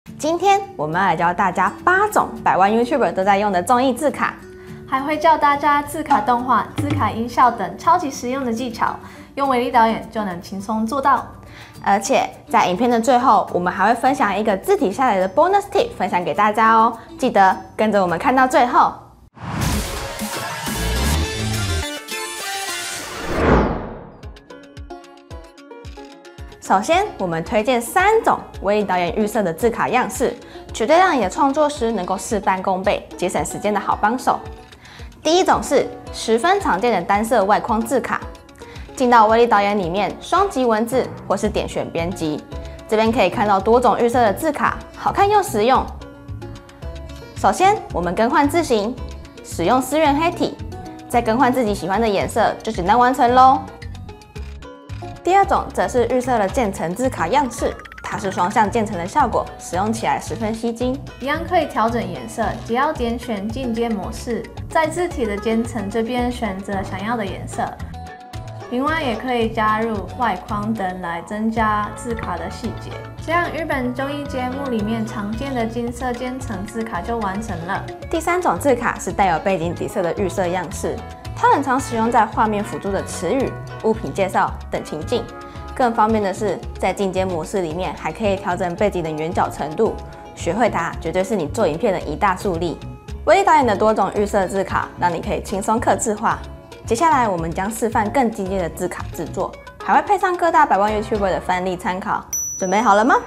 今天我们要来教大家8种百万 YouTuber 都在用的综艺字卡， 还会教大家字卡动画、字卡音效等超级实用的技巧，用威力导演就能轻松做到。 而且在影片的最后，我们还会分享一个字体下来的 bonus tip 分享给大家哦，记得跟着我们看到最后。首先，我们推荐3种威力导演预设的字卡样式，绝对让你的创作时能够事半功倍、节省时间的好帮手。第一种是十分常见的单色外框字卡，进到威力导演里面，双击文字或是点选编辑，这边可以看到多种预设的字卡，好看又实用。首先，我们更换字型，使用思源黑体，再更换自己喜欢的颜色，就简单完成咯。第二种则是预设了渐层字卡样式，它是双向渐层的效果，使用起来十分吸睛。 一样可以调整颜色，只要点选进阶模式，在字体的渐层这边选择想要的颜色。另外也可以加入外框灯来增加字卡的细节，这样日本综艺节目里面常见的金色渐层字卡就完成了。 第3种字卡是带有背景底色的预设样式，它很常使用在画面辅助的词语、物品介绍等情境。更方便的是，在进阶模式里面还可以调整背景的圆角程度，学会它绝对是你做影片的一大助力。威力导演的多种预设字卡，让你可以轻松客制化。接下来我们将示范更进阶的字卡制作，还会配上各大百万 YouTuber 的范例参考。准备好了吗？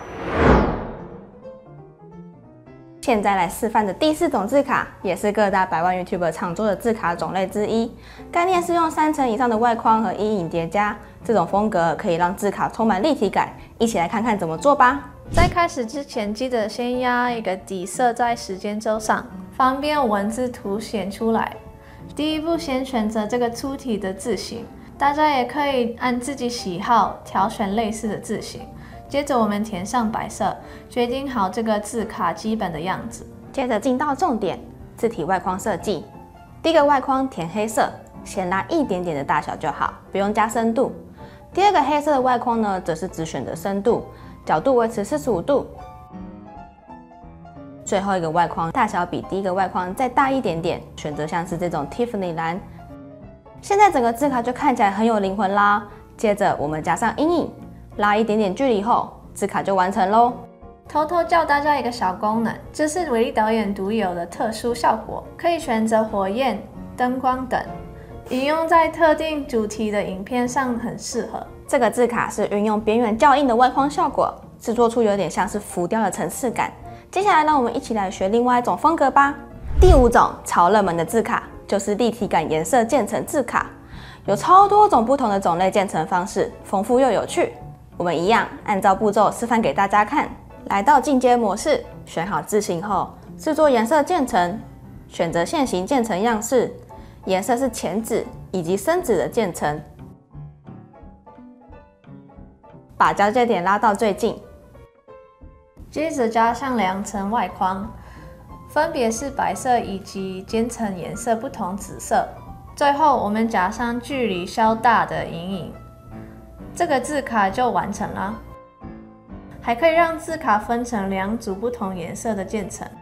现在来示范的第4种字卡，也是各大百万 YouTuber 常做的字卡种类之一。概念是用3层以上的外框和阴影叠加，这种风格可以让字卡充满立体感。一起来看看怎么做吧。 在开始之前，记得先压一个底色在时间轴上，方便文字凸显出来。第一步，先选择这个粗体的字型，大家也可以按自己喜好挑选类似的字型。接着我们填上白色，决定好这个字卡基本的样子。 接着进到重点，字体外框设计。第一个外框填黑色，先拉一点点的大小就好，不用加深度。第二个黑色的外框呢，则是只选择深度，角度维持45度。最后一个外框大小比第一个外框再大一点点，选择像是这种 Tiffany 蓝。现在整个字卡就看起来很有灵魂啦。接着我们加上阴影，拉一点点距离后，字卡就完成咯。 偷偷教大家一个小功能，这是威力导演独有的特殊效果，可以选择火焰、灯光等，引用在特定主题的影片上很适合。 这个字卡是运用边缘较硬的外框效果，制作出有点像是浮雕的层次感。接下来让我们一起来学另外一种风格吧。第5种超热门的字卡就是立体感颜色渐层字卡，有超多种不同的种类渐层方式，丰富又有趣。我们一样按照步骤示范给大家看。来到进阶模式，选好字型后，制作颜色渐层，选择线型渐层样式，颜色是浅紫以及深紫的渐层，把交界点拉到最近。 接着加上2层外框，分别是白色以及渐层颜色不同紫色。最后我们加上距离稍大的阴影，这个字卡就完成了。还可以让字卡分成2组不同颜色的渐层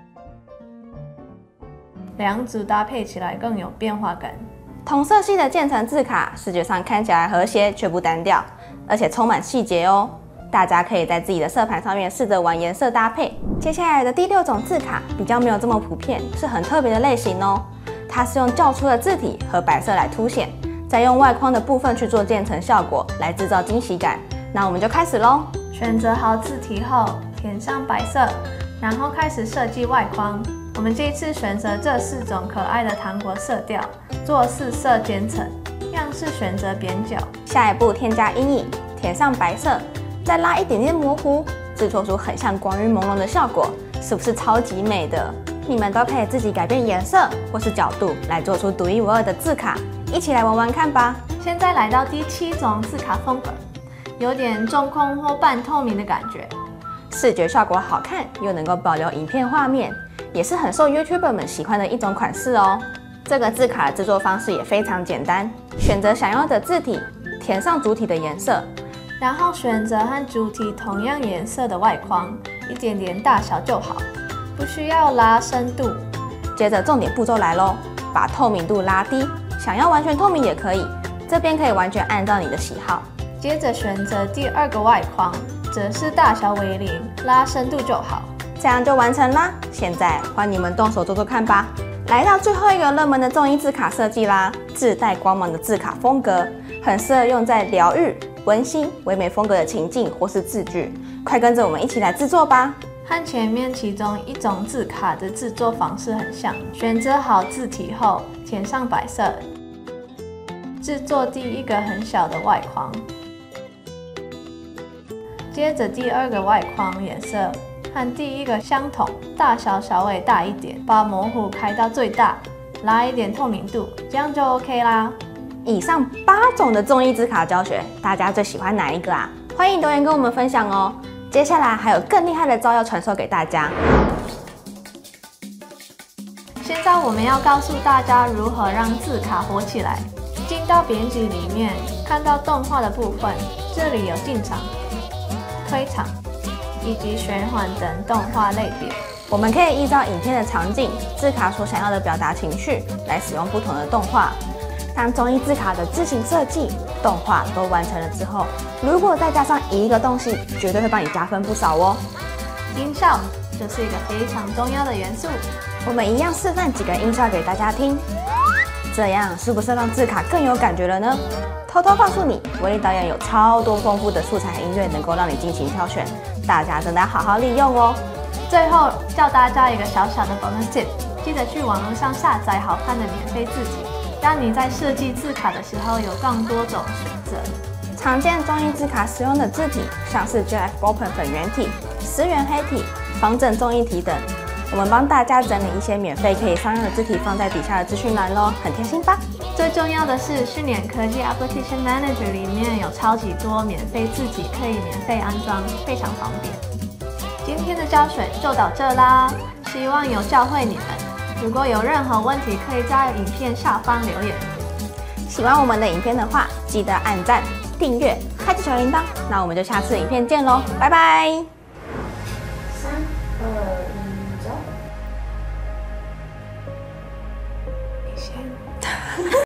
，2组搭配起来更有变化感。 同色系的渐层字卡视觉上看起来和谐却不单调，而且充满细节哦。大家可以在自己的色盘上面试着玩颜色搭配。接下来的第6种字卡比较没有这么普遍，是很特别的类型哦。它是用较粗的字体和白色来凸显，再用外框的部分去做渐层效果，来制造惊喜感。那我们就开始咯。 选择好字体后，填上白色，然后开始设计外框。我们这一次选择这4种可爱的糖果色调，做4色渐层，样式选择扁角。 下一步添加阴影，填上白色，再拉一点点模糊，制作出很像光晕朦胧的效果，是不是超级美的？你们都可以自己改变颜色或是角度，来做出独一无二的字卡，一起来玩玩看吧。 现在来到第7种字卡风格，有点中空或半透明的感觉， 视觉效果好看，又能够保留影片画面，也是很受 YouTuber 们喜欢的一种款式哦。这个字卡的制作方式也非常简单，选择想要的字体，填上主体的颜色， 然后选择和主体同样颜色的外框， 一点点大小就好，不需要拉深度。 接着重点步骤来咯，把透明度拉低，想要完全透明也可以，这边可以完全按照你的喜好。 接着选择第二个外框，则是大小为0，拉深度就好。 这样就完成啦。现在换你们动手做做看吧。来到最后一个热门的综艺字卡设计啦，自带光芒的字卡风格，很适合用在疗愈、温馨、唯美风格的情境或是字句。快跟着我们一起来制作吧。 和前面其中一种字卡的制作方式很像，选择好字体后，填上白色，制作第一个很小的外框。接着第二个外框颜色和第一个相同，大小稍微大一点，把模糊开到最大，拉一点透明度，这样就 OK 啦。 以上8种的综艺字卡教学，大家最喜欢哪一个啊？欢迎留言跟我们分享哦。接下来还有更厉害的招要传授给大家。 现在我们要告诉大家如何让字卡火起来。进到编辑里面，看到动画的部分，这里有进场、推场以及循环等动画类别。 我们可以依照影片的场景、字卡所想要的表达情绪，来使用不同的动画。当综艺字卡的字形设计、动画都完成了之后，如果再加上一个东西，绝对会帮你加分不少哦。 音效就是一个非常重要的元素。 我们一样示范几个音效给大家听，这样是不是让字卡更有感觉了呢？偷偷告诉你，威力导演有超多丰富的素材音乐能够让你尽情挑选，大家真的要好好利用哦。 最后教大家一个小小的 bonus tip， 记得去网络上下载好看的免费字体，让你在设计字卡的时候有更多种选择。 常见综艺字卡使用的字体，像是 GF Open 粉圆体、石原黑体、方正综艺体等。我们帮大家整理一些免费可以商用的字体放在底下的资讯栏咯，很贴心吧？ 最重要的是，讯联科技 Application Manager 里面有超级多免费字体可以免费安装，非常方便。今天的教学就到这啦，希望有教会你们。如果有任何问题，可以在影片下方留言。 喜欢我们的影片的话，记得按赞、订阅、开启小铃铛。那我们就下次影片见咯，拜拜。